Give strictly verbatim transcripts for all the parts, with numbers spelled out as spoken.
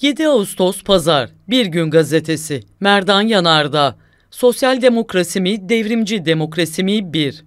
yedi Ağustos Pazar, Bir Gün Gazetesi, Merdan Yanardağ, Sosyal Demokrasi mi, Devrimci Demokrasi mi? bir.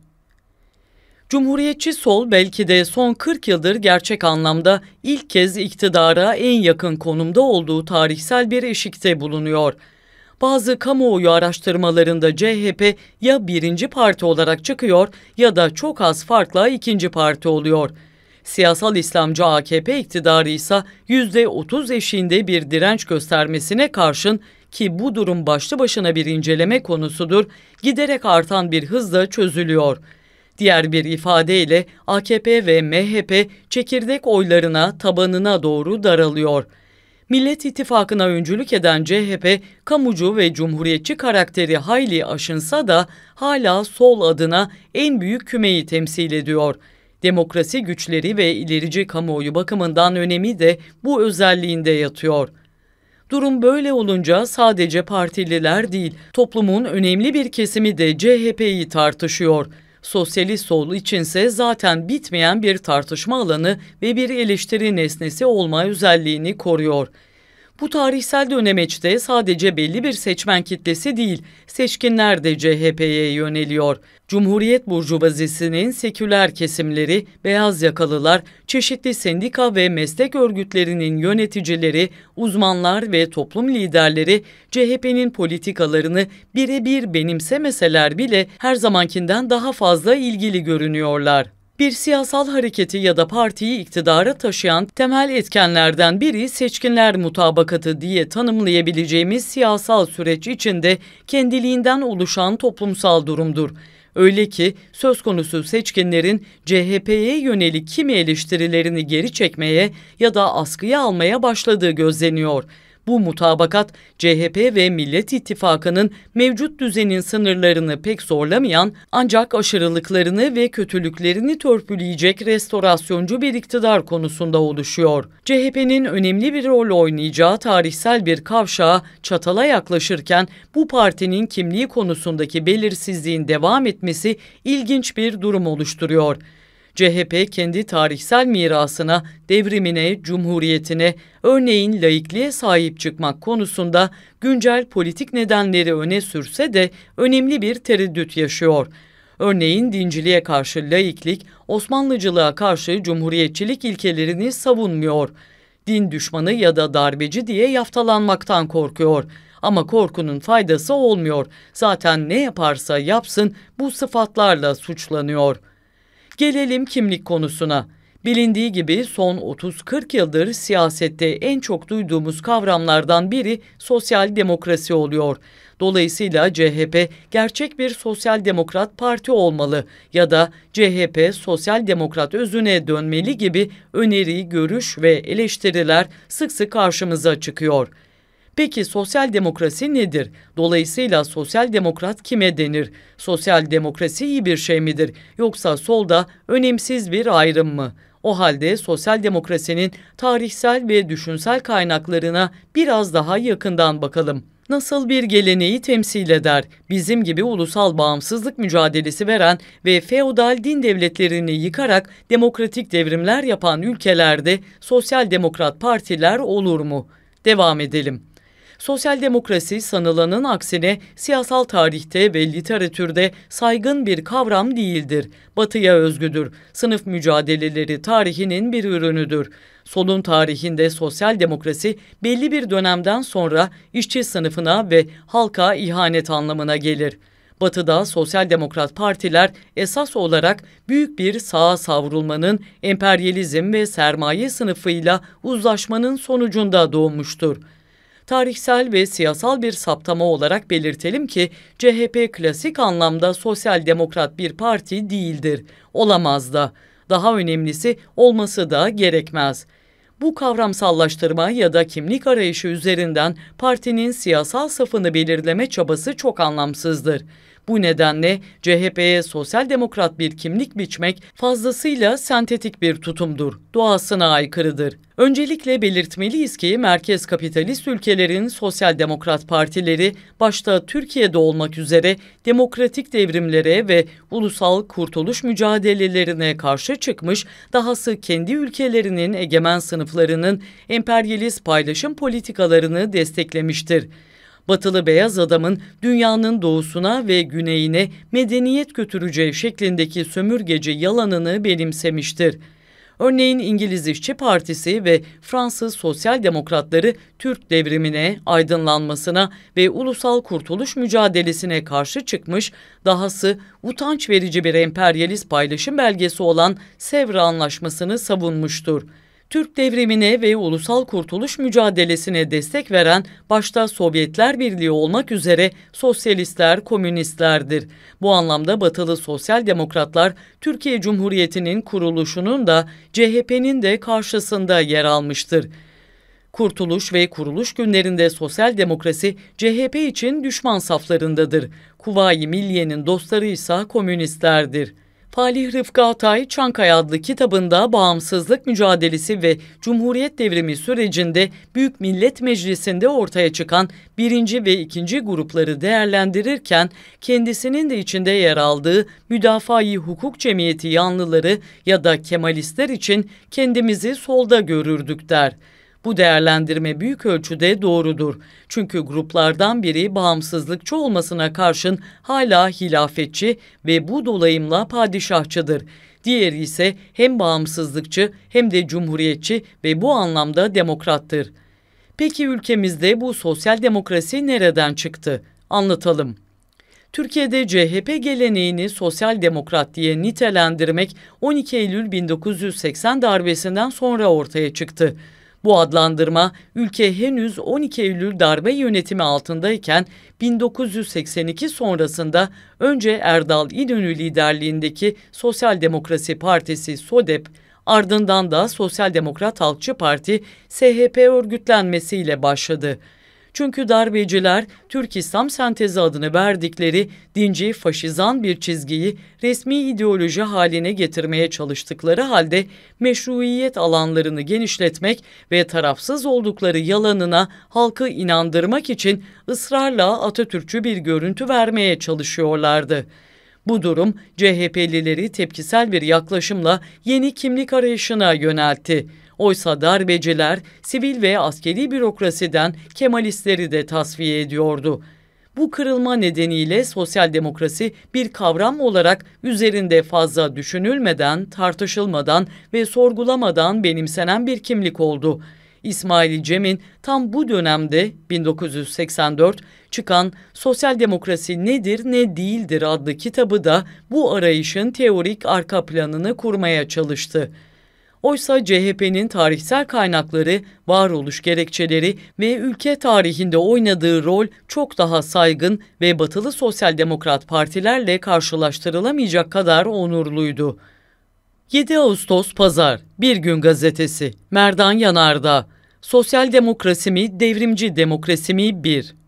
Cumhuriyetçi sol belki de son kırk yıldır gerçek anlamda ilk kez iktidara en yakın konumda olduğu tarihsel bir eşikte bulunuyor. Bazı kamuoyu araştırmalarında C H P ya birinci parti olarak çıkıyor ya da çok az farkla ikinci parti oluyor. Siyasal İslamcı A K P iktidarı ise yüzde otuz eşiğinde bir direnç göstermesine karşın, ki bu durum başlı başına bir inceleme konusudur, giderek artan bir hızla çözülüyor. Diğer bir ifadeyle A K P ve M H P çekirdek oylarına, tabanına doğru daralıyor. Millet İttifakı'na öncülük eden C H P, kamucu ve cumhuriyetçi karakteri hayli aşınsa da hala sol adına en büyük kümeyi temsil ediyor. Demokrasi güçleri ve ilerici kamuoyu bakımından önemi de bu özelliğinde yatıyor. Durum böyle olunca sadece partililer değil, toplumun önemli bir kesimi de C H P'yi tartışıyor. Sosyalist sol içinse zaten bitmeyen bir tartışma alanı ve bir eleştiri nesnesi olma özelliğini koruyor. Bu tarihsel dönemeçte sadece belli bir seçmen kitlesi değil, seçkinler de C H P'ye yöneliyor. Cumhuriyet burjuvazisinin seküler kesimleri, beyaz yakalılar, çeşitli sendika ve meslek örgütlerinin yöneticileri, uzmanlar ve toplum liderleri C H P'nin politikalarını birebir benimsemeseler bile her zamankinden daha fazla ilgili görünüyorlar. Bir siyasal hareketi ya da partiyi iktidara taşıyan temel etkenlerden biri seçkinler mutabakatı diye tanımlayabileceğimiz siyasal süreç içinde kendiliğinden oluşan toplumsal durumdur. Öyle ki söz konusu seçkinlerin C H P'ye yönelik kimi eleştirilerini geri çekmeye ya da askıya almaya başladığı gözleniyor. Bu mutabakat C H P ve Millet İttifakı'nın mevcut düzenin sınırlarını pek zorlamayan, ancak aşırılıklarını ve kötülüklerini törpüleyecek restorasyoncu bir iktidar konusunda oluşuyor. C H P'nin önemli bir rol oynayacağı tarihsel bir kavşağa, çatala yaklaşırken bu partinin kimliği konusundaki belirsizliğin devam etmesi ilginç bir durum oluşturuyor. C H P kendi tarihsel mirasına, devrimine, cumhuriyetine, örneğin laikliğe sahip çıkmak konusunda güncel politik nedenleri öne sürse de önemli bir tereddüt yaşıyor. Örneğin dinciliğe karşı laiklik, Osmanlıcılığa karşı cumhuriyetçilik ilkelerini savunmuyor. Din düşmanı ya da darbeci diye yaftalanmaktan korkuyor. Ama korkunun faydası olmuyor. Zaten ne yaparsa yapsın bu sıfatlarla suçlanıyor. Gelelim kimlik konusuna. Bilindiği gibi son otuz kırk yıldır siyasette en çok duyduğumuz kavramlardan biri sosyal demokrasi oluyor. Dolayısıyla C H P gerçek bir sosyal demokrat parti olmalı ya da C H P sosyal demokrat özüne dönmeli gibi öneri, görüş ve eleştiriler sık sık karşımıza çıkıyor. Peki sosyal demokrasi nedir? Dolayısıyla sosyal demokrat kime denir? Sosyal demokrasi iyi bir şey midir? Yoksa solda önemsiz bir ayrım mı? O halde sosyal demokrasinin tarihsel ve düşünsel kaynaklarına biraz daha yakından bakalım. Nasıl bir geleneği temsil eder? Bizim gibi ulusal bağımsızlık mücadelesi veren ve feodal din devletlerini yıkarak demokratik devrimler yapan ülkelerde sosyal demokrat partiler olur mu? Devam edelim. Sosyal demokrasi sanılanın aksine siyasal tarihte ve literatürde saygın bir kavram değildir. Batıya özgüdür. Sınıf mücadeleleri tarihinin bir ürünüdür. Solun tarihinde sosyal demokrasi belli bir dönemden sonra işçi sınıfına ve halka ihanet anlamına gelir. Batı'da sosyal demokrat partiler esas olarak büyük bir sağa savrulmanın, emperyalizm ve sermaye sınıfıyla uzlaşmanın sonucunda doğmuştur. Tarihsel ve siyasal bir saptama olarak belirtelim ki C H P klasik anlamda sosyal demokrat bir parti değildir. Olamaz da. Daha önemlisi olması da gerekmez. Bu kavramsallaştırma ya da kimlik arayışı üzerinden partinin siyasal safını belirleme çabası çok anlamsızdır. Bu nedenle C H P'ye sosyal demokrat bir kimlik biçmek fazlasıyla sentetik bir tutumdur, doğasına aykırıdır. Öncelikle belirtmeliyiz ki merkez kapitalist ülkelerin sosyal demokrat partileri başta Türkiye'de olmak üzere demokratik devrimlere ve ulusal kurtuluş mücadelelerine karşı çıkmış, dahası kendi ülkelerinin egemen sınıflarının emperyalist paylaşım politikalarını desteklemiştir. Batılı beyaz adamın dünyanın doğusuna ve güneyine medeniyet götüreceği şeklindeki sömürgeci yalanını benimsemiştir. Örneğin İngiliz İşçi Partisi ve Fransız Sosyal Demokratları Türk devrimine, aydınlanmasına ve ulusal kurtuluş mücadelesine karşı çıkmış, dahası utanç verici bir emperyalist paylaşım belgesi olan Sevr Anlaşması'nı savunmuştur. Türk devrimine ve ulusal kurtuluş mücadelesine destek veren başta Sovyetler Birliği olmak üzere sosyalistler, komünistlerdir. Bu anlamda batılı sosyal demokratlar Türkiye Cumhuriyeti'nin kuruluşunun da C H P'nin de karşısında yer almıştır. Kurtuluş ve kuruluş günlerinde sosyal demokrasi C H P için düşman saflarındadır. Kuvayi Milliye'nin dostları ise komünistlerdir. Falih Rıfkı Atay, Çankaya adlı kitabında bağımsızlık mücadelesi ve Cumhuriyet devrimi sürecinde Büyük Millet Meclisi'nde ortaya çıkan birinci ve ikinci grupları değerlendirirken kendisinin de içinde yer aldığı Müdafaa-i Hukuk Cemiyeti yanlıları ya da Kemalistler için kendimizi solda görürdük der. Bu değerlendirme büyük ölçüde doğrudur. Çünkü gruplardan biri bağımsızlıkçı olmasına karşın hala hilafetçi ve bu dolayımla padişahçıdır. Diğeri ise hem bağımsızlıkçı hem de cumhuriyetçi ve bu anlamda demokrattır. Peki ülkemizde bu sosyal demokrasi nereden çıktı? Anlatalım. Türkiye'de C H P geleneğini sosyal demokrat diye nitelendirmek on iki Eylül bin dokuz yüz seksen darbesinden sonra ortaya çıktı. Bu adlandırma ülke henüz on iki Eylül darbe yönetimi altındayken bin dokuz yüz seksen iki sonrasında önce Erdal İnönü liderliğindeki Sosyal Demokrasi Partisi SODEP, ardından da Sosyal Demokrat Halkçı Parti S H P örgütlenmesiyle başladı. Çünkü darbeciler Türk İslam sentezi adını verdikleri dinci faşizan bir çizgiyi resmi ideoloji haline getirmeye çalıştıkları halde meşruiyet alanlarını genişletmek ve tarafsız oldukları yalanına halkı inandırmak için ısrarla Atatürkçü bir görüntü vermeye çalışıyorlardı. Bu durum C H P'lileri tepkisel bir yaklaşımla yeni kimlik arayışına yöneltti. Oysa darbeciler sivil ve askeri bürokrasiden Kemalistleri de tasfiye ediyordu. Bu kırılma nedeniyle sosyal demokrasi bir kavram olarak üzerinde fazla düşünülmeden, tartışılmadan ve sorgulamadan benimsenen bir kimlik oldu. İsmail Cem'in tam bu dönemde bin dokuz yüz seksen dört çıkan Sosyal Demokrasi Nedir Ne Değildir adlı kitabı da bu arayışın teorik arka planını kurmaya çalıştı. Oysa C H P'nin tarihsel kaynakları, varoluş gerekçeleri ve ülke tarihinde oynadığı rol çok daha saygın ve batılı sosyal demokrat partilerle karşılaştırılamayacak kadar onurluydu. yedi Ağustos Pazar, Bir Gün Gazetesi, Merdan Yanardağ, Sosyal Demokrasi mi, Devrimci Demokrasi mi bir